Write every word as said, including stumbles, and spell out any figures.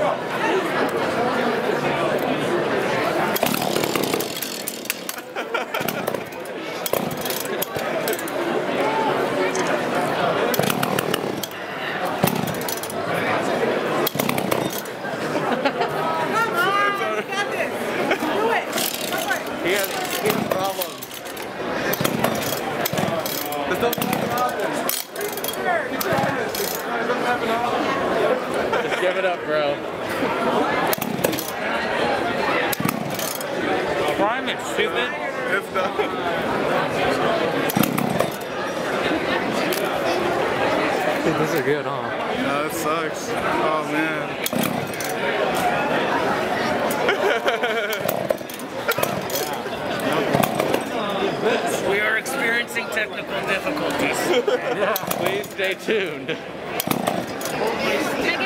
He has, he has problems. This doesn't happen. Just give it up, bro. Prime it, stupid. It's done. Dude, those are good, huh? No, it sucks. Oh, man. We are experiencing technical difficulties. Please stay tuned.